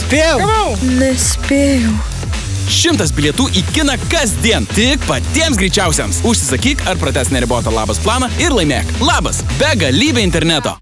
Spėjau. Nespėjau. 100 bilietų į kiną kasdien. Tik patiems greičiausiams. Užsisakyk ar pratęsk neribotą Labas planą ir laimėk. Labas. Begalybė interneto.